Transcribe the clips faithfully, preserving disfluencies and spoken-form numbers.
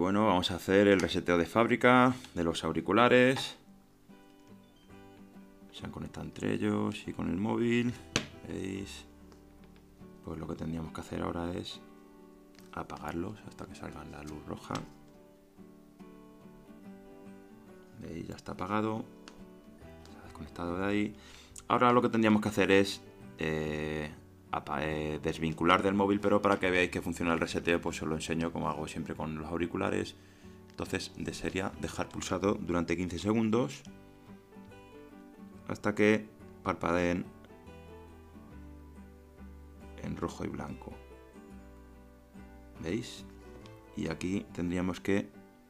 bueno, vamos a hacer el reseteo de fábrica de los auriculares. Se han conectado entre ellos y con el móvil. ¿Veis? Pues lo que tendríamos que hacer ahora es apagarlos hasta que salga la luz roja. ¿Veis? Ya está apagado. Se ha desconectado de ahí. Ahora lo que tendríamos que hacer es eh, eh, desvincular del móvil, pero para que veáis que funciona el reseteo, pues os lo enseño como hago siempre con los auriculares. Entonces desearía dejar pulsado durante quince segundos hasta que parpadeen en rojo y blanco. ¿Veis? Y aquí tendríamos que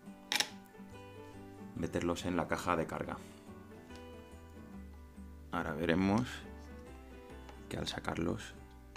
meterlos en la caja de carga. Ahora veremos que al sacarlos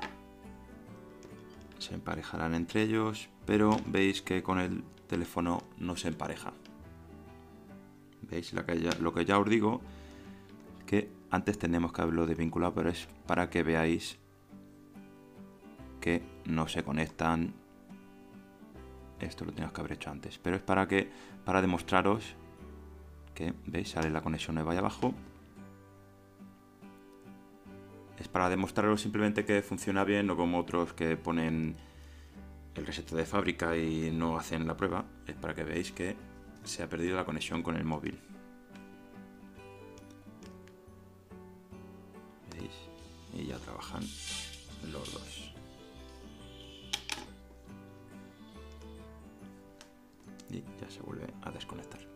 se emparejarán entre ellos, pero veis que con el teléfono no se empareja. ¿Veis? Lo que ya, lo que ya os digo, que antes tenemos que haberlo desvinculado, pero es para que veáis que no se conectan. Esto lo teníamos que haber hecho antes, pero es para que para demostraros que, ¿veis? Sale la conexión nueva ahí abajo. Es para demostraros simplemente que funciona bien, no como otros que ponen el reseteo de fábrica y no hacen la prueba. Es para que veáis que se ha perdido la conexión con el móvil. ¿Veis? Y ya trabajan los dos. Y ya se vuelve a desconectar.